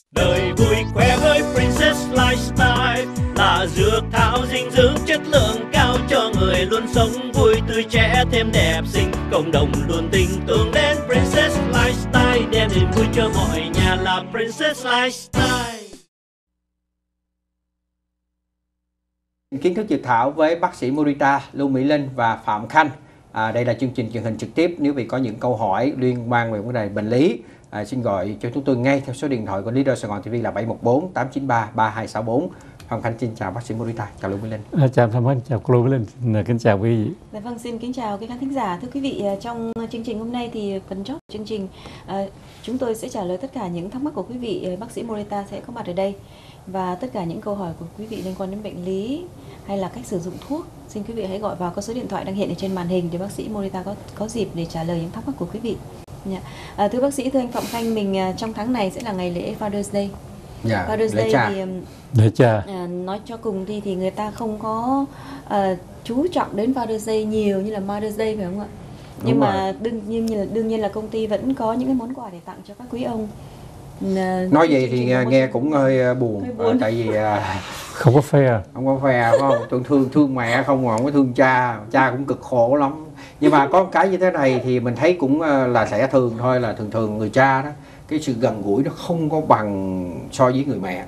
Đời vui khỏe với Princess Lifestyle là dược thảo dinh dưỡng chất lượng cao cho người luôn sống vui tươi trẻ thêm đẹp xinh. Cộng đồng luôn tình tưởng đến Princess Lifestyle đem đến vui cho mọi nhà là Princess Lifestyle. Kiến thức dược thảo với bác sĩ Morita, Lưu Mỹ Linh và Phạm Khanh. Đây là chương trình truyền hình trực tiếp. Nếu có những câu hỏi liên quan về vấn đề bệnh lý, xin gọi cho chúng tôi ngay theo số điện thoại của Leader Sài Gòn TV là 714 893 3264. Phạm Khanh xin chào bác sĩ Morita, chào Lưu Mỹ Linh. Chào Phạm Khanh, chào Lưu Mỹ Linh, kính chào quý vị. Dạ vâng, xin kính chào quý khán thính giả. Thưa quý vị, trong chương trình hôm nay thì phần chót chương trình chúng tôi sẽ trả lời tất cả những thắc mắc của quý vị. Bác sĩ Morita sẽ có mặt ở đây và tất cả những câu hỏi của quý vị liên quan đến bệnh lý hay là cách sử dụng thuốc. Xin quý vị hãy gọi vào có số điện thoại đang hiện ở trên màn hình để bác sĩ Morita có dịp để trả lời những thắc mắc của quý vị. Thưa bác sĩ, thưa anh Phạm Khanh, mình trong tháng này sẽ là ngày lễ Father's Day. Father's Day thì để cha. Nói cho cùng thì người ta không có chú trọng đến Father's Day nhiều như là Mother's Day, phải không ạ? Nhưng mà đương nhiên là công ty vẫn có những cái món quà để tặng cho các quý ông. Nói vậy thì nghe cũng hơi buồn. Tại vì không có fair, phải không? Tôi thương mẹ không có thương cha cũng cực khổ lắm. Nhưng mà có cái như thế này thì mình thấy cũng là sẽ thường thôi, là thường người cha đó, cái sự gần gũi nó không có bằng so với người mẹ.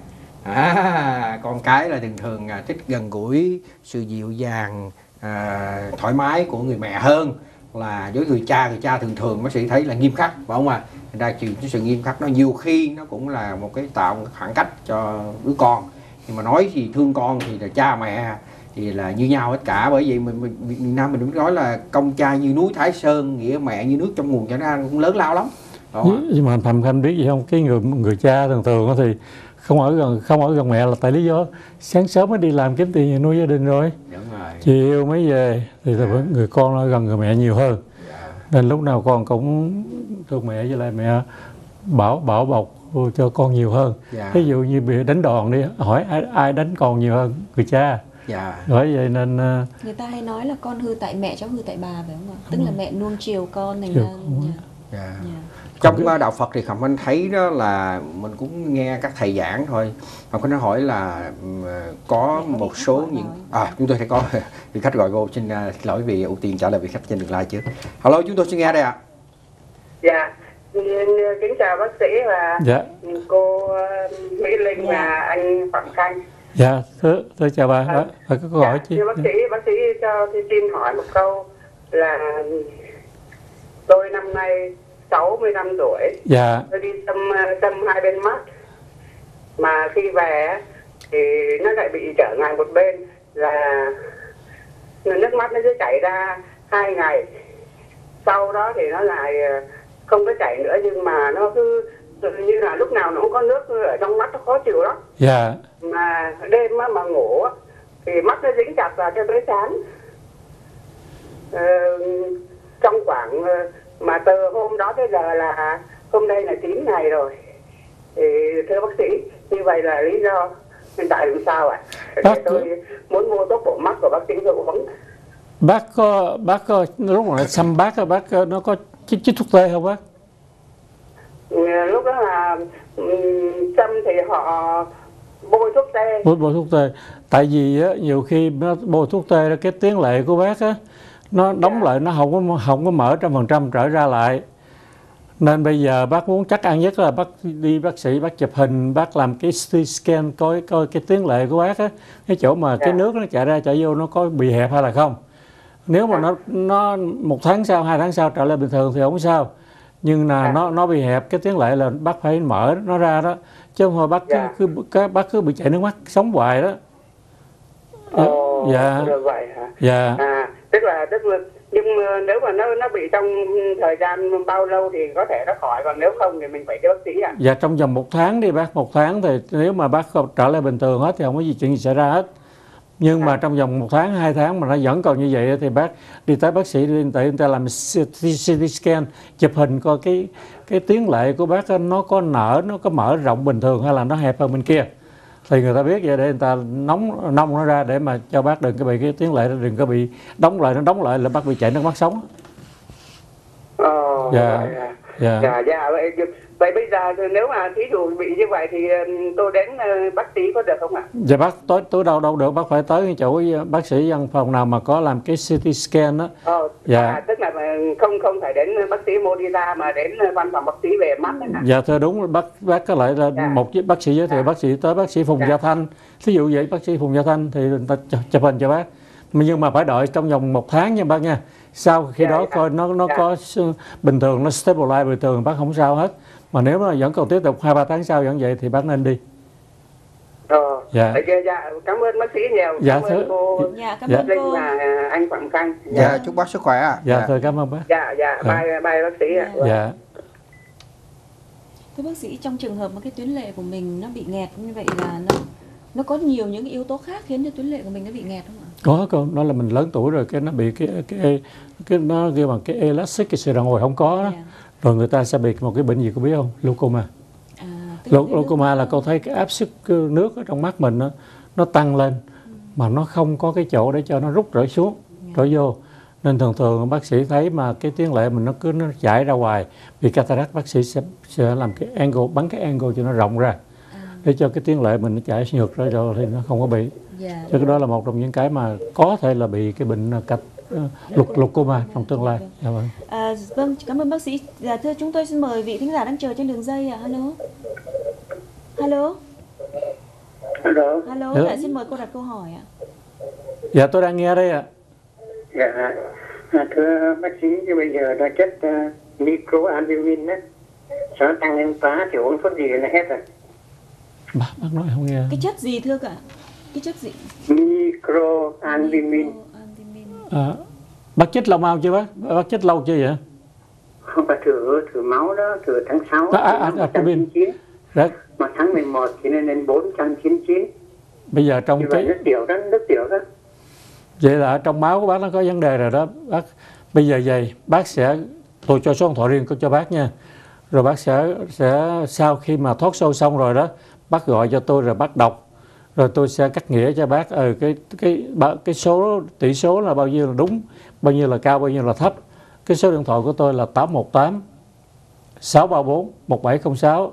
Con cái là thường thích gần gũi, sự dịu dàng, thoải mái của người mẹ hơn là với người cha thường bác sĩ thấy là nghiêm khắc, phải không ạ? Ra cái sự nghiêm khắc nó nhiều khi nó cũng là một cái tạo khoảng cách cho đứa con. Nhưng mà nói thì thương con thì là cha mẹ thì là như nhau hết cả. Bởi vậy miền Nam mình nói là công cha như núi Thái Sơn, nghĩa mẹ như nước trong nguồn cho nó cũng lớn lao lắm. Nhưng mà Phạm Khanh biết gì không, cái người cha thường thì không ở gần mẹ là tại lý do sáng sớm mới đi làm kiếm tiền nuôi gia đình rồi. Đúng rồi. Chiều mới về thì người con ở gần người mẹ nhiều hơn. Nên lúc nào con cũng thương mẹ, với lại mẹ bảo bọc cho con nhiều hơn. Ví dụ như bị đánh đòn đi, hỏi ai đánh con nhiều hơn? Người cha. Bởi vậy nên người ta hay nói là con hư tại mẹ, cháu hư tại bà, phải không ạ? Tức là mẹ nuông chiều con thành ra. Trong đạo Phật thì Phạm Khanh thấy đó là mình cũng nghe các thầy giảng thôi. Phạm Khanh hỏi là có một số những chúng tôi thấy có vị khách gọi vô, xin lỗi vì ưu tiên trả lời vị khách trên đường live trước. Hello, chúng tôi xin nghe đây ạ. Dạ, kính chào bác sĩ và cô Mỹ Linh và anh Phạm Khanh. Dạ, thưa chào bà. Bà có câu hỏi chứ? Bác sĩ cho xin hỏi một câu là tôi năm nay 65 tuổi. Dạ. Tôi đi xăm hai bên mắt, mà khi về thì nó lại bị trở ngại một bên, là nước mắt nó cứ chảy ra 2 ngày, sau đó thì nó lại không có chảy nữa, nhưng mà nó cứ như là lúc nào nó cũng có nước ở trong mắt, nó khó chịu lắm. Dạ. Mà đêm mà ngủ thì mắt nó dính chặt vào cái bới trán. Trong khoảng mà từ hôm đó tới giờ là hôm nay là 9 ngày rồi. Thì thưa bác sĩ, như vậy là lý do hiện tại làm sao ạ? Tôi muốn mua thuốc bổ mắt của bác sĩ tôi uống. Bác có lúc mà xăm bác nó có chích thuốc tê không bác? Lúc đó là xăm thì họ bôi thuốc tê. Bôi thuốc tê. Tại vì á, nhiều khi nó bôi thuốc tê cái tuyến lệ của bác á, nó đóng lại, nó không có mở 100% trở ra lại. Nên bây giờ bác muốn chắc ăn nhất là bác đi bác sĩ, bác chụp hình, bác làm cái CT scan coi cái tuyến lệ của bác á, cái chỗ mà cái nước nó chạy ra chạy vô nó có bị hẹp hay là không. Nếu mà nó 1 tháng sau, 2 tháng sau trở lại bình thường thì không sao. Nhưng là nó bị hẹp cái tuyến lệ là bác phải mở nó ra đó, chứ không thôi bác cứ bị chảy nước mắt sống hoài đó. Được vậy hả? Dạ. Tức là nhưng nếu mà nó bị trong thời gian bao lâu thì có thể nó khỏi, còn nếu không thì mình phải đi bác sĩ ạ? Dạ, trong vòng 1 tháng đi bác. 1 tháng thì nếu mà bác trở lại bình thường hết thì không có chuyện gì xảy ra hết. Nhưng mà trong vòng 1 tháng, 2 tháng mà nó vẫn còn như vậy thì bác đi tới bác sĩ, người ta làm CT scan, chụp hình coi cái tuyến lệ của bác nó có nở, nó có mở rộng bình thường hay là nó hẹp hơn bên kia. Thì người ta biết vậy để người ta nông nó ra để mà cho bác đừng có bị cái tuyến lệ, đừng có bị đóng lại là bác bị chảy nước mắt sống. Dạ vậy bây giờ nếu mà thí dụ bị như vậy thì tôi đến bác sĩ có được không ạ? Dạ bác tới đâu được, bác phải tới cái chỗ bác sĩ văn phòng nào mà có làm cái CT scan đó. Dạ. Tức là không phải đến bác sĩ Morita mà đến văn phòng bác sĩ về mắt đó. Dạ thưa đúng, bác có lại là một bác sĩ giới thiệu bác sĩ tới bác sĩ Phùng Gia Thanh. Ví dụ vậy bác sĩ Phùng Gia Thanh thì người ta chụp hình cho bác. Nhưng mà phải đợi trong vòng 1 tháng nha bác nha. Sau khi đó coi nó có bình thường, nó stabilize bình thường, bác không sao hết. Mà nếu mà vẫn còn tiếp tục 2-3 tháng sau vẫn vậy thì bác nên đi. Dạ, cảm ơn bác sĩ nhiều. Dạ, cảm ơn cô. Dạ, cảm ơn cô. Và anh Phạm Khanh. Dạ, chúc bác sức khỏe ạ. Dạ, thôi cảm ơn bác. Bye bác sĩ ạ. Dạ. Thưa bác sĩ, trong trường hợp mà cái tuyến lệ của mình nó bị nghẹt như vậy là nó có nhiều những yếu tố khác khiến cho tuyến lệ của mình nó bị nghẹt không ạ? Có, nó là mình lớn tuổi rồi cái nó bị cái nó kêu bằng cái elastic, cái sự đàn hồi không có đó. Rồi người ta sẽ bị một cái bệnh gì cô biết không? Glaucoma. Glaucoma là cô thấy cái áp suất nước ở trong mắt mình nó tăng lên mà nó không có cái chỗ để cho nó rút rỡ xuống, rỡ vô. Nên thường bác sĩ thấy mà cái tuyến lệ mình nó chảy ra ngoài, vì cataract bác sĩ sẽ làm cái angle, bắn cái angle cho nó rộng ra để cho cái tuyến lệ mình nó chảy ngược ra rồi thì nó không có bị. Cho cái đó là một trong những cái mà có thể là bị cái bệnh glaucoma trong tương lai. Dạ vâng. Vâng, cảm ơn bác sĩ. Dạ thưa, chúng tôi xin mời vị thính giả đang chờ trên đường dây ạ. Hello. Dạ, xin mời cô đặt câu hỏi ạ. Dạ tôi đang nghe đây ạ. Dạ, thưa bác sĩ, như bây giờ là chất microalbumin á, sao tăng lên quá thì uống thuốc gì là hết rồi. Bác nói không nghe. Cái chất gì thưa cả? Cái chất gì? Microalbumin. Bác chích lâu mau chưa bác? Bác chích lâu chưa vậy? Không phải thử máu đó, thử tháng 6 199. Mà tháng 11 thì lên 499. Bây giờ trong cái nước tiểu đó. Vậy là ở trong máu của bác nó có vấn đề rồi đó. Bác bây giờ vậy, tôi cho số điện thoại riêng cho bác nha. Rồi bác sẽ sau khi mà thoát sâu xong rồi đó, bác gọi cho tôi rồi bác đọc. Rồi tôi sẽ cắt nghĩa cho bác cái số tỷ số là bao nhiêu là đúng, bao nhiêu là cao, bao nhiêu là thấp. Cái số điện thoại của tôi là 818 634 1706.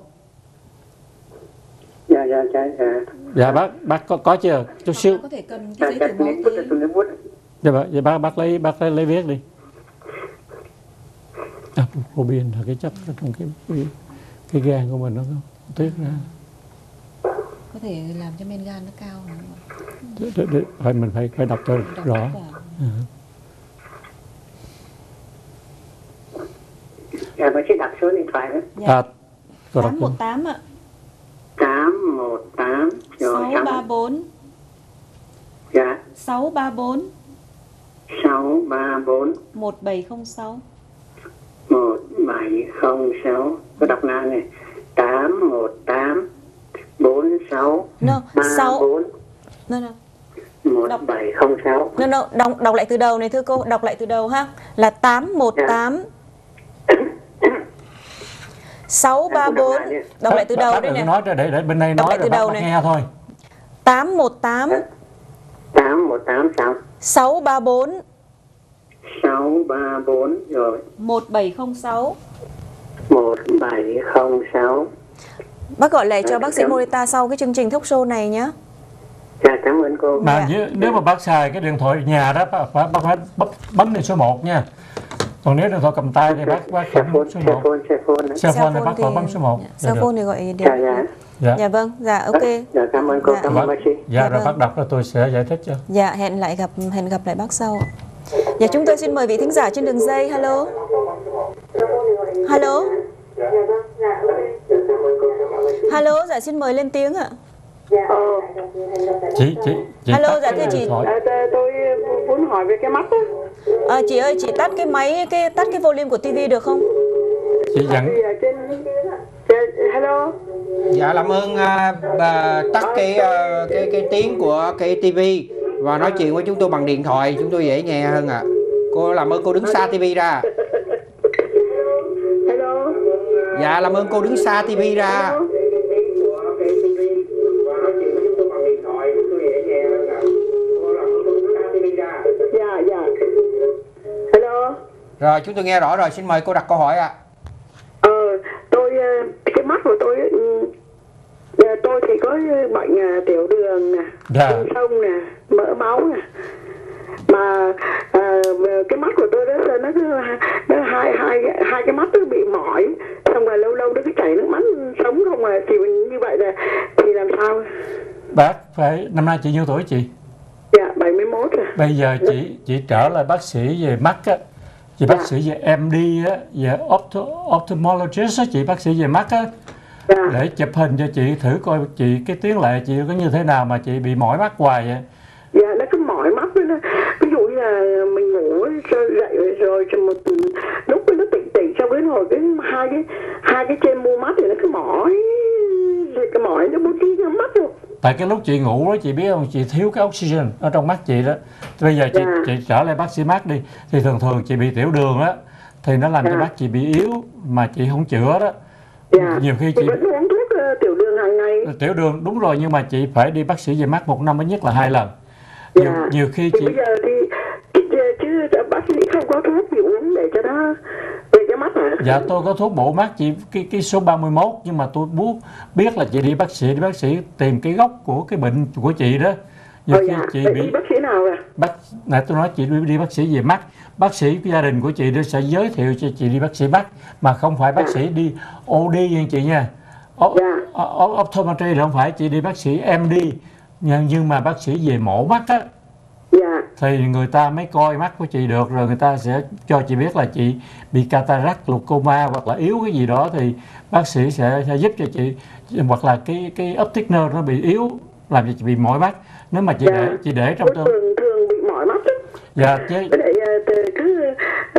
Dạ bác có chưa? Chút xíu. Có thể cần cái giấy thử máu tí. Dạ bác lấy viết đi. Robin là cái chất trong cái gan của mình nó tiết ra. Có thể làm cho men gan nó cao phải mình phải đọc cho rõ. Dạ, bác sĩ đặt số điện thoại đó. Dạ. 818 ạ. 818 rồi 634. Dạ. 634 1706. 1706. Có đọc nào này. 818 46 34 1706. Đọc lại từ đầu này thưa cô, đọc lại từ đầu ha. Là 818 634. Đọc lại từ đầu đây nè. Nói để bên đây nói rồi bác nghe thôi. 818 sao? 634 rồi 1706. 1706. Bác gọi lại cho bác sĩ Morita sau cái chương trình talk show này nhé. Dạ, cảm ơn cô. Mà nếu mà bác xài cái điện thoại nhà đó, bác phải bấm lên số 1 nha. Còn nếu điện thoại cầm tay thì bác không bấm số 1. Cell phone thì bác phải bấm số 1. Cell phone thì gọi điện. Dạ vâng, dạ ok. Dạ, cảm ơn cô, cảm ơn bác sĩ. Dạ, rồi bác đọc rồi tôi sẽ giải thích cho. Dạ, hẹn gặp lại bác sau. Dạ, chúng tôi xin mời vị thính giả trên đường dây. Hello. Hello, dạ xin mời lên tiếng ạ. Chị hello, dạ thưa chị. Tôi muốn hỏi về cái mắt á. Chị ơi, chị tắt cái máy, tắt cái volume của TV được không? Chị dặn. Hello. Dạ, làm ơn bà tắt cái tiếng của cái TV và nói chuyện với chúng tôi bằng điện thoại, chúng tôi dễ nghe hơn ạ. Cô làm ơn cô đứng xa TV ra. Hello. Dạ, làm ơn cô đứng xa TV ra. Hello. Rồi, chúng tôi nghe rõ rồi, xin mời cô đặt câu hỏi ạ. bệnh tiểu đường nè, Dạ. tinh sông nè, mỡ máu nè. Mà cái mắt của tôi đó nó cứ hai cái mắt nó bị mỏi, xong rồi lâu lâu nó cứ chảy nước mắt sống không à, thì như vậy là thì làm sao? Bác phải, năm nay chị nhiêu tuổi chị? Dạ 71 rồi. Bây giờ chị trở lại bác sĩ về mắt á, chị bác sĩ về MD á, về ophthalmologist á, chị bác sĩ về mắt á, để chụp hình cho chị thử coi chị cái tiến lệ chị có như thế nào mà chị bị mỏi mắt hoài vậy. Dạ nó cứ mỏi mắt đó. Ví dụ như là mình ngủ dậy rồi một lúc nó tỉnh xong cái hồi cái hai cái trên mu mắt thì nó cứ mỏi nó bút đi trong mắt luôn. Tại cái lúc chị ngủ đó chị biết không, chị thiếu cái oxygen ở trong mắt chị đó. Bây giờ chị trở lại bác sĩ mắt đi, thì thường chị bị tiểu đường á, thì nó làm cho mắt chị bị yếu mà chị không chữa đó. Nhiều khi chị vẫn uống thuốc tiểu đường hàng ngày. Tiểu đường đúng rồi, nhưng mà chị phải đi bác sĩ về mắt 1 năm ít nhất là 2 lần. Nhiều khi thì chị bây giờ thì chứ bác sĩ không có thuốc gì uống để cho nó về cái mắt hả? Dạ tôi có thuốc bổ mắt chị, cái số 31, nhưng mà tôi muốn biết là chị đi bác sĩ tìm cái gốc của cái bệnh của chị đó. Nhiều khi chị bị đi bác sĩ nào à? Nãy tôi nói chị đi bác sĩ về mắt, bác sĩ gia đình của chị sẽ giới thiệu cho chị đi bác sĩ mắt, mà không phải bác sĩ đi OD như chị nha. Optometry là không phải, chị đi bác sĩ MD, nhưng mà bác sĩ về mổ mắt á, thì người ta mới coi mắt của chị được, rồi người ta sẽ cho chị biết là chị bị cataract, glaucoma hoặc là yếu cái gì đó, thì bác sĩ sẽ giúp cho chị, hoặc là cái optic nerve nó bị yếu làm cho chị bị mỏi mắt. Nếu mà chị để trong thường bị mỏi mắt đó. Dạ chứ cứ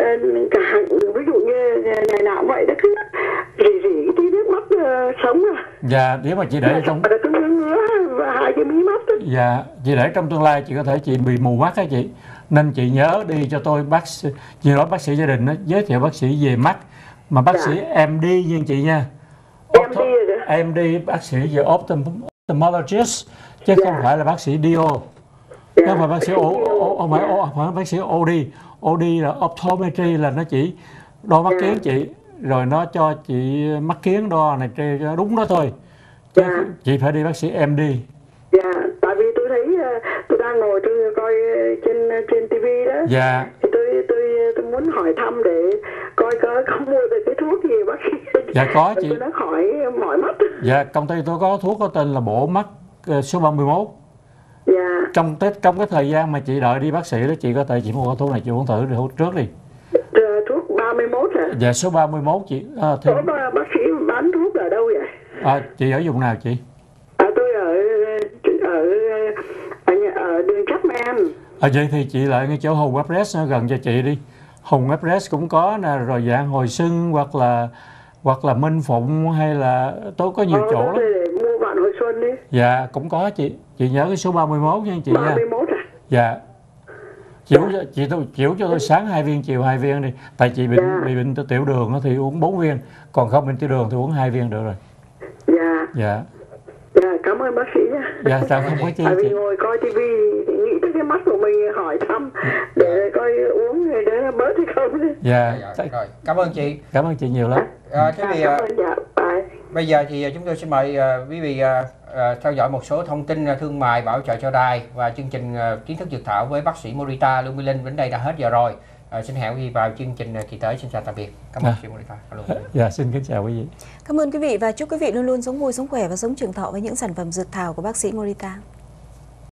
ví dụ như ngày nào cũng vậy đó, cứ rỉ tí nước mắt sống à. Dạ, nếu mà chị để trong và hai cái mí mắt đó. Dạ, chị để trong tương lai chị có thể chị bị mù mắt á chị. Nên chị nhớ đi cho tôi chị nói bác sĩ gia đình đó, giới thiệu bác sĩ về mắt, mà bác sĩ MD như chị nha. MD bác sĩ về ophthalmologist chứ không phải là bác sĩ DO. Không phải bác sĩ phải bác sĩ OD. OD là optometry, là nó chỉ đo mắt kiến chị, rồi nó cho chị mắt kiến đo này cho đúng đó thôi. Chứ chị phải đi bác sĩ MD. Dạ, tại vì tôi thấy tôi đang ngồi tôi coi trên TV đó. Dạ. Thì tôi muốn hỏi thăm để coi có mua được cái thuốc gì bác sĩ. Dạ có chị. Nó khỏi mỏi mắt. Dạ, công ty tôi có thuốc có tên là bổ mắt số 31. Dạ. Trong cái thời gian mà chị đợi đi bác sĩ đó, chị có thể chị mua cái thuốc này chị uống thử trước đi. Thuốc 31 hả? Dạ số 31 chị. Bác sĩ bán thuốc ở đâu vậy? Chị ở vùng nào chị? Tôi ở đường Chapman. Vậy thì chị lại ngay chỗ Hùng Express gần cho chị đi. Hùng Express cũng có nè, rồi dạng Hồi Xuân hoặc là Minh Phụng, hay là tôi có nhiều chỗ lắm. Để mua bạn Hồi Xuân đi. Dạ cũng có chị nhớ cái số 31 nha chị nha. 31 à? Dạ. Chịu cho tôi sáng 2 viên, chiều 2 viên đi. Tại chị bị bệnh tiểu đường thì uống 4 viên, còn không bệnh tiểu đường thì uống 2 viên được rồi. Dạ. Dạ, cảm ơn bác sĩ nha. Dạ, không có chi. Tại vì ngồi coi TV nghĩ tới cái mắt của mình, hỏi thăm để coi uống để nó bớt hay không. Dạ. Rồi, cảm ơn chị. Cảm ơn chị nhiều lắm. Thế thì bây giờ thì chúng tôi xin mời quý vị theo dõi một số thông tin thương mại bảo trợ cho đài và chương trình kiến thức dược thảo với bác sĩ Morita Lương Mỹ Linh. Đến đây đã hết giờ rồi. Xin hẹn quý vị vào chương trình kỳ tới. Xin chào tạm biệt. Cảm ơn chị Morita. Dạ, xin kính chào quý vị. Cảm ơn quý vị và chúc quý vị luôn luôn sống vui, sống khỏe và sống trường thọ với những sản phẩm dược thảo của bác sĩ Morita.